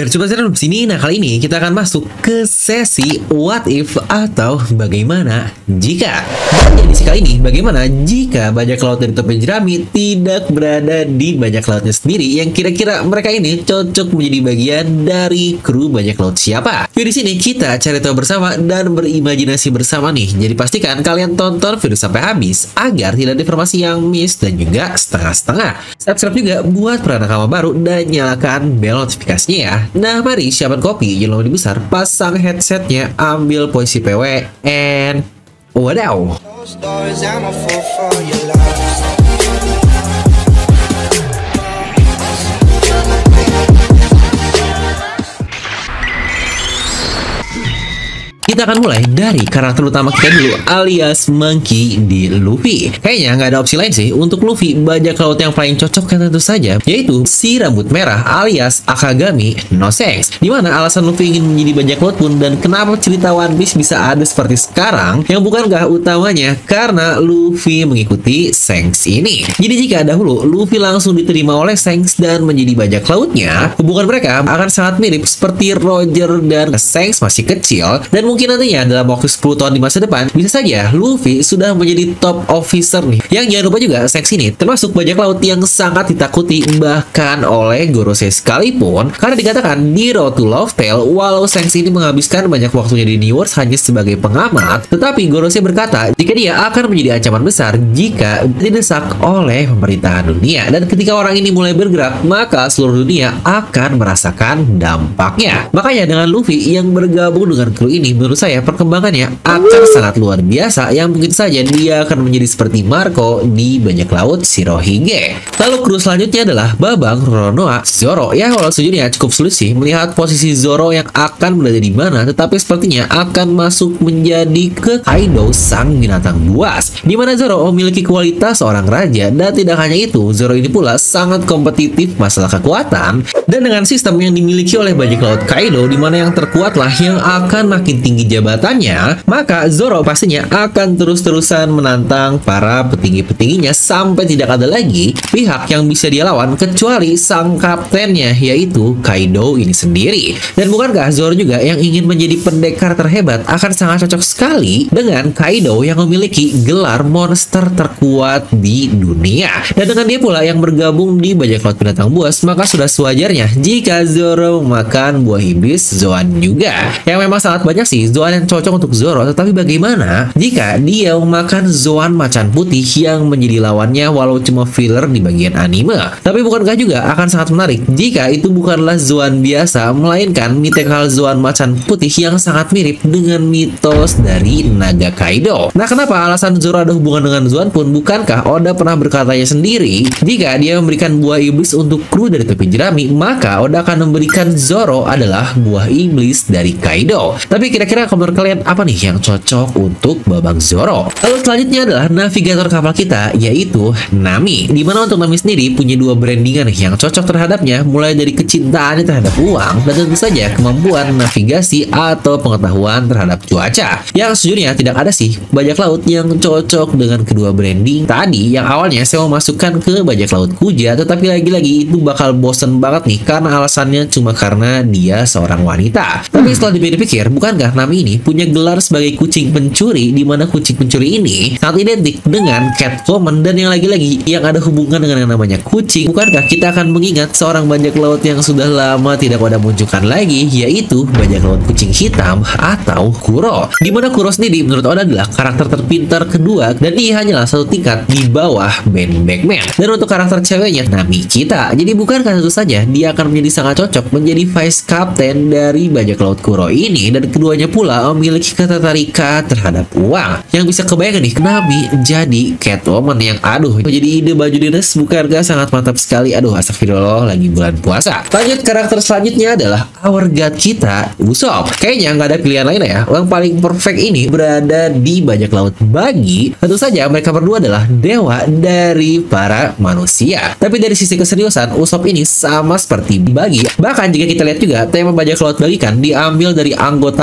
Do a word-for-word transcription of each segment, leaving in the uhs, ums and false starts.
Dan coba saya di sini. Nah, kali ini kita akan masuk ke sesi what if atau bagaimana jika. Dan di sesi kali ini, bagaimana jika bajak laut dari topi jerami tidak berada di bajak lautnya sendiri, yang kira-kira mereka ini cocok menjadi bagian dari kru bajak laut siapa? Yuk, di sini kita cari tahu bersama dan berimajinasi bersama nih. Jadi pastikan kalian tonton video sampai habis agar tidak ada informasi yang miss dan juga setengah-setengah. Subscribe juga buat para nakama baru dan nyalakan bel notifikasinya ya. Nah, mari siapkan kopi, jangan lupa dibesar, pasang headsetnya, ambil posisi P W, and wadaw. Kita akan mulai dari karakter utama kita dulu, alias Monkey D. Luffy. Kayaknya nggak ada opsi lain sih untuk Luffy bajak laut yang paling cocok kan tentu saja, yaitu si rambut merah alias Akagami no Shanks. Dimana alasan Luffy ingin menjadi bajak laut pun dan kenapa cerita One Piece bisa ada seperti sekarang, yang bukankah utamanya karena Luffy mengikuti Shanks ini. Jadi jika dahulu Luffy langsung diterima oleh Shanks dan menjadi bajak lautnya, hubungan mereka akan sangat mirip seperti Roger dan Shanks masih kecil, dan mungkin nantinya dalam waktu sepuluh tahun di masa depan bisa saja Luffy sudah menjadi top officer nih. Yang jangan lupa juga Shanks ini termasuk bajak laut yang sangat ditakuti bahkan oleh Gorosei sekalipun, karena dikatakan di Road to Love Tale walau Shanks ini menghabiskan banyak waktunya di New World hanya sebagai pengamat, tetapi Gorosei berkata jika dia akan menjadi ancaman besar jika didesak oleh pemerintahan dunia, dan ketika orang ini mulai bergerak maka seluruh dunia akan merasakan dampaknya. Makanya dengan Luffy yang bergabung dengan kru ini, menurut saya perkembangannya akan sangat luar biasa, yang mungkin saja dia akan menjadi seperti Marco di bajak laut Shirohige. Lalu kru selanjutnya adalah Babang, Roronoa, Zoro. Ya, walau sejujurnya cukup sulit sih melihat posisi Zoro yang akan berada di mana, tetapi sepertinya akan masuk menjadi ke Kaido sang binatang buas, di mana Zoro memiliki kualitas seorang raja, dan tidak hanya itu, Zoro ini pula sangat kompetitif masalah kekuatan, dan dengan sistem yang dimiliki oleh bajak laut Kaido, di mana yang terkuatlah yang akan makin tinggi jabatannya, maka Zoro pastinya akan terus-terusan menantang para petinggi-petingginya sampai tidak ada lagi pihak yang bisa dia lawan kecuali sang kaptennya, yaitu Kaido ini sendiri. Dan bukankah Zoro juga yang ingin menjadi pendekar terhebat akan sangat cocok sekali dengan Kaido yang memiliki gelar monster terkuat di dunia. Dan dengan dia pula yang bergabung di bajak laut binatang buas, maka sudah sewajarnya jika Zoro makan buah iblis Zoan juga, yang memang sangat banyak sih Zoan yang cocok untuk Zoro, tetapi bagaimana jika dia memakan Zoan macan putih yang menjadi lawannya walau cuma filler di bagian anime? Tapi bukankah juga akan sangat menarik jika itu bukanlah Zoan biasa, melainkan mythical Zoan macan putih yang sangat mirip dengan mitos dari naga Kaido. Nah, kenapa alasan Zoro ada hubungan dengan Zoan pun? Bukankah Oda pernah berkatanya sendiri jika dia memberikan buah iblis untuk kru dari topi jerami, maka Oda akan memberikan Zoro adalah buah iblis dari Kaido. Tapi kira-kira menurut kalian apa nih yang cocok untuk Babang Zoro? Lalu selanjutnya adalah navigator kapal kita, yaitu Nami. Dimana untuk Nami sendiri punya dua brandingan yang cocok terhadapnya, mulai dari kecintaannya terhadap uang dan tentu saja kemampuan navigasi atau pengetahuan terhadap cuaca. Yang sejujurnya tidak ada sih bajak laut yang cocok dengan kedua branding tadi. Yang awalnya saya mau masukkan ke bajak laut Kuja, tetapi lagi-lagi itu bakal bosen banget nih karena alasannya cuma karena dia seorang wanita. Tapi setelah dipikir-pikir, bukankah Nami ini punya gelar sebagai kucing pencuri, di mana kucing pencuri ini sangat identik dengan Catwoman, dan yang lagi-lagi yang ada hubungan dengan yang namanya kucing. Bukankah kita akan mengingat seorang bajak laut yang sudah lama tidak pada munculkan lagi, yaitu bajak laut kucing hitam atau Kuro. Di mana Kuro sendiri menurut Oda adalah karakter terpintar kedua, dan dia hanyalah satu tingkat di bawah Ben Beckman. Dan untuk karakter ceweknya Nami kita, jadi bukankah tentu saja dia akan menjadi sangat cocok menjadi vice captain dari bajak laut Kuro ini, dan keduanya pula memiliki ketertarikan terhadap uang. Yang bisa kebayang nih Nami jadi Catwoman, yang aduh jadi ide baju dinas bukankah sangat mantap sekali. Aduh, astagfirullah, lagi bulan puasa. Lanjut, karakter selanjutnya adalah our god kita, Usopp. Kayaknya nggak ada pilihan lain ya, yang paling perfect ini berada di bajak laut Buggy. Tentu saja mereka berdua adalah dewa dari para manusia. Tapi dari sisi keseriusan, Usopp ini sama seperti Buggy. Bahkan jika kita lihat juga tema bajak laut Buggy kan diambil dari anggota bagian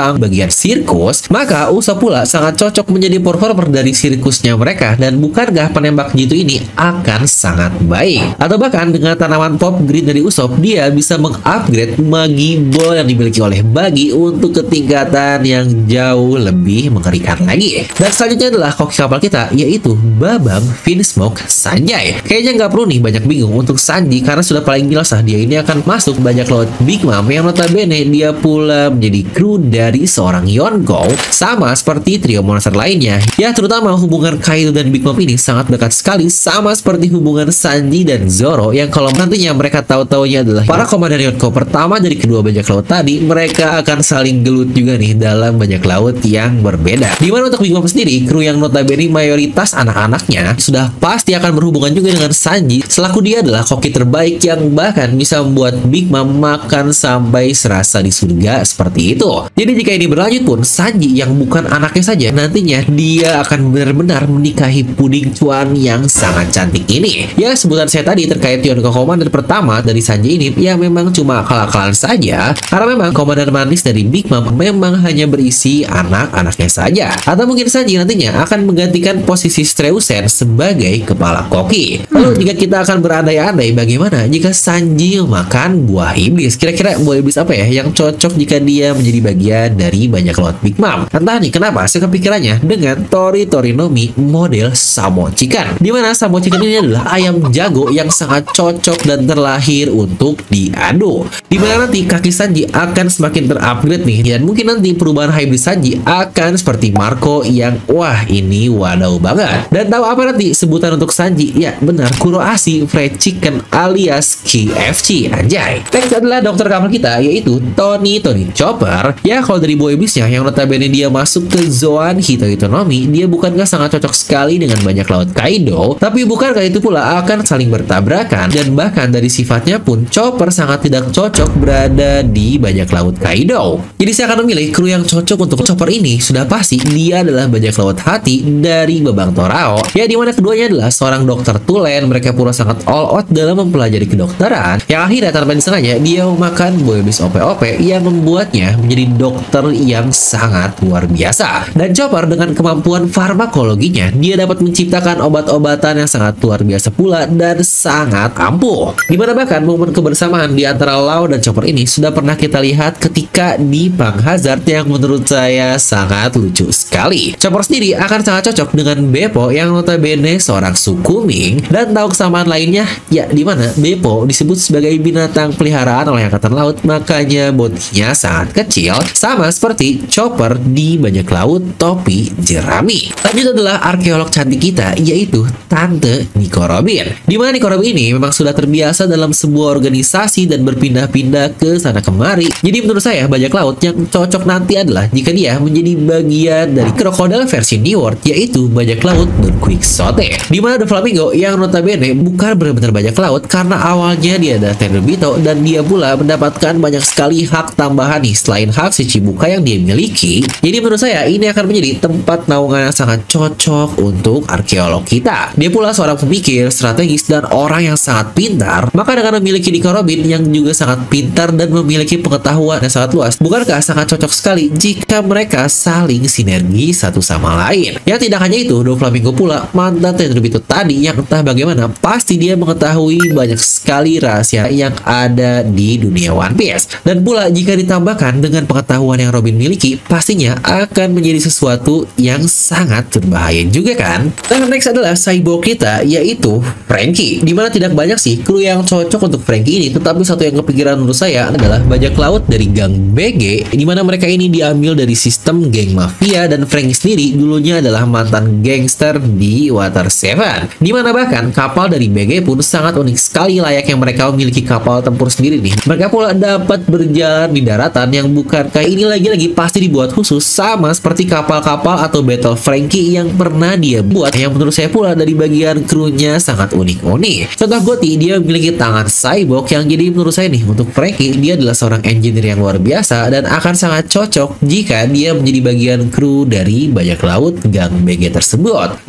bagian sirkus, maka Usopp pula sangat cocok menjadi performer dari sirkusnya mereka. Dan bukankah penembak jitu ini akan sangat baik? Atau bahkan dengan tanaman pop green dari Usopp, dia bisa mengupgrade Magi Ball yang dimiliki oleh Buggy untuk ketingkatan yang jauh lebih mengerikan lagi. Dan selanjutnya adalah koki kapal kita, yaitu Babam Finsmoke Sanjay. Kayaknya nggak perlu nih banyak bingung untuk Sanji, karena sudah paling jelas lah dia ini akan masuk bajak laut Big Mom, yang notabene dia pula menjadi kru dari seorang Yonko, sama seperti trio monster lainnya. Ya, terutama hubungan Kaido dan Big Mom ini sangat dekat sekali, sama seperti hubungan Sanji dan Zoro, yang kalau nantinya mereka tahu-taunya adalah para komandan Yonko pertama dari kedua bajak laut tadi, mereka akan saling gelut juga nih dalam bajak laut yang berbeda. Dimana untuk Big Mom sendiri, kru yang notabene mayoritas anak-anaknya sudah pasti akan berhubungan juga dengan Sanji, selaku dia adalah koki terbaik yang bahkan bisa membuat Big Mom makan sampai serasa di surga seperti itu. Jadi jika ini berlanjut pun, Sanji yang bukan anaknya saja, nantinya dia akan benar-benar menikahi puding cuan yang sangat cantik ini. Ya, sebutan saya tadi terkait Yonko Komandan pertama dari Sanji ini, ya memang cuma akal-akalan saja, karena memang komandan manis dari Big Mom memang hanya berisi anak-anaknya saja. Atau mungkin Sanji nantinya akan menggantikan posisi Streusen sebagai kepala koki. Lalu jika kita akan berandai-andai, bagaimana jika Sanji makan buah iblis? Kira-kira buah iblis apa ya yang cocok jika dia menjadi bagian dari bajak laut Big Mom? Entah nih kenapa saya kepikirannya dengan Tori Torinomi model Samo Chicken, dimana Samo Chicken ini adalah ayam jago yang sangat cocok dan terlahir untuk diadu, dimana nanti kaki Sanji akan semakin terupgrade nih, dan mungkin nanti perubahan hybrid Sanji akan seperti Marco yang wah ini wadaw banget. Dan tahu apa nanti sebutan untuk Sanji? Ya benar, Kuroashi Fried Chicken alias K F C. Anjay. Next adalah dokter kamar kita, yaitu Tony Tony Chopper. Ya, kalau dari buah iblisnya yang notabene dia masuk ke Zoan Hito Hitonomi, dia bukankah sangat cocok sekali dengan bajak laut Kaido, tapi bukankah itu pula akan saling bertabrakan? Dan bahkan dari sifatnya pun Chopper sangat tidak cocok berada di bajak laut Kaido. Jadi saya akan memilih kru yang cocok untuk Chopper ini. Sudah pasti dia adalah bajak laut hati dari Babang Torao, ya dimana keduanya adalah seorang dokter tulen. Mereka pula sangat all out dalam mempelajari kedokteran, yang akhirnya tanpa disengaja dia memakan buah iblis O P O P yang membuatnya menjadi dokter yang sangat luar biasa. Dan Chopper dengan kemampuan farmakologinya, dia dapat menciptakan obat-obatan yang sangat luar biasa pula dan sangat ampuh. Dimana bahkan momen kebersamaan di antara Law dan Chopper ini sudah pernah kita lihat ketika di Pang Hazard, yang menurut saya sangat lucu sekali. Chopper sendiri akan sangat cocok dengan Beppo yang notabene seorang suku Ming. Dan tahu kesamaan lainnya, ya dimana Beppo disebut sebagai binatang peliharaan oleh Angkatan Laut, makanya botinya sangat kecil, sama seperti Chopper di bajak laut topi jerami. Lanjut adalah arkeolog cantik kita, yaitu Tante Nico Robin. Dimana Nico Robin ini memang sudah terbiasa dalam sebuah organisasi dan berpindah-pindah ke sana kemari. Jadi menurut saya bajak laut yang cocok nanti adalah jika dia menjadi bagian dari krokodil versi New World, yaitu bajak laut Don Quixote. Dimana The Flamingo yang notabene bukan benar-benar bajak laut, karena awalnya dia adalah Tenryubito dan dia pula mendapatkan banyak sekali hak tambahan nih selain hak si Chibuka yang dia miliki. Jadi menurut saya ini akan menjadi tempat naungan yang sangat cocok untuk arkeolog kita. Dia pula seorang pemikir, strategis, dan orang yang sangat pintar. Maka dengan memiliki Nico Robin yang juga sangat pintar dan memiliki pengetahuan yang sangat luas, bukankah sangat cocok sekali jika mereka saling sinergi satu sama lain? Ya tidak hanya itu, Doflamingo pula mantan Tenryubito tadi yang entah bagaimana pasti dia mengetahui banyak sekali rahasia yang ada di dunia One Piece. Dan pula jika ditambahkan dengan pengetahuan yang Robin miliki, pastinya akan menjadi sesuatu yang sangat berbahaya juga kan? Dan next adalah cyborg kita, yaitu Franky. Dimana tidak banyak sih kru yang cocok untuk Franky ini, tetapi satu yang kepikiran menurut saya adalah bajak laut dari gang B G, dimana mereka ini diambil dari sistem geng mafia, dan Franky sendiri dulunya adalah mantan gangster di Water Seven. Dimana bahkan kapal dari B G pun sangat unik sekali, layaknya mereka memiliki kapal tempur sendiri nih. Mereka pula dapat berjalan di daratan yang bukan kayak ini lagi-lagi pasti dibuat khusus, sama seperti kapal-kapal atau battle Franky yang pernah dia buat, yang menurut saya pula dari bagian krunya sangat unik-unik. Contoh Gotti, dia memiliki tangan cyborg yang jadi menurut saya nih untuk Franky dia adalah seorang engineer yang luar biasa dan akan sangat cocok jika dia menjadi bagian kru dari bajak laut gang B G tersebut.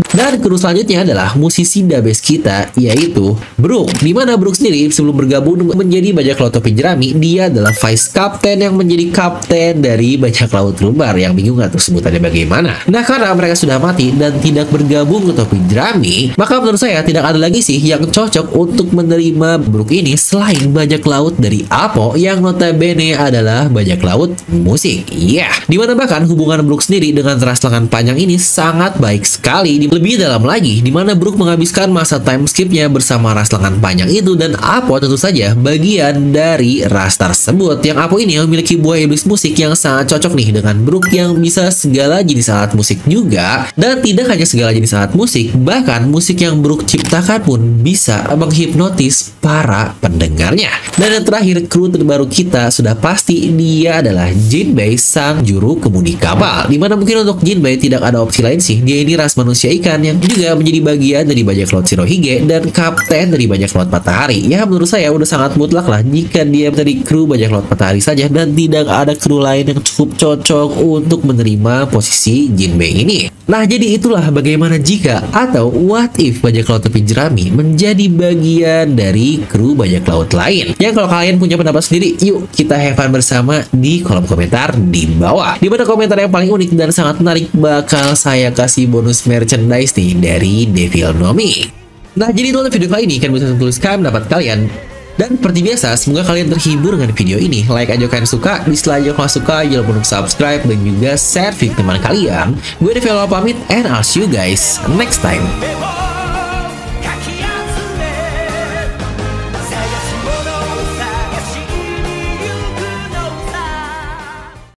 Dan kru selanjutnya adalah musisi the best kita, yaitu Brook. Dimana Brook sendiri sebelum bergabung menjadi bajak laut topi jerami, dia adalah vice captain yang menjadi kapten dari bajak laut lumbar. Yang bingung gak tuh sebutannya bagaimana? Nah, karena mereka sudah mati dan tidak bergabung ke topi jerami, maka menurut saya tidak ada lagi sih yang cocok untuk menerima Brook ini selain bajak laut dari Apo yang notabene adalah bajak laut musik. Iya, yeah. Dimana bahkan hubungan Brook sendiri dengan ras lengan panjang ini sangat baik sekali. Lebih dalam lagi, dimana Brook menghabiskan masa time skipnya bersama ras lengan panjang itu, dan Apo tentu saja bagian dari ras tersebut. Yang Apo ini memiliki buah iblis musik yang sangat cocok nih dengan Brook yang bisa segala jenis alat musik juga. Dan tidak hanya segala jenis alat musik, bahkan musik yang Brook ciptakan pun bisa menghipnotis para pendengarnya. Dan yang terakhir, kru terbaru kita sudah pasti dia adalah Jinbei, sang juru kemudi kapal. Dimana mungkin untuk Jinbei tidak ada opsi lain sih, dia ini ras manusia ikan yang juga menjadi bagian dari bajak laut Shirohige dan kapten dari bajak laut Matahari. Ya, menurut saya udah sangat mutlak lah jika dia menjadi kru bajak laut Matahari saja dan tidak ada kru lain yang cukup cocok untuk menerima posisi Jinbei ini. Nah, jadi itulah bagaimana jika atau what if bajak laut topi jerami menjadi bagian dari kru bajak laut lain. Yang kalau kalian punya pendapat sendiri, yuk kita have fun bersama di kolom komentar di bawah. Di mana komentar yang paling unik dan sangat menarik bakal saya kasih bonus merchandise nih dari Devil Nomi. Nah, jadi itu untuk video kali ini, kalian bisa tuliskan pendapat kalian. Dan seperti biasa, semoga kalian terhibur dengan video ini. Like aja kalian suka, dislike aja kalau suka, jangan lupa untuk subscribe dan juga share video teman kalian. Gue Devil pamit, and I'll see you guys next time.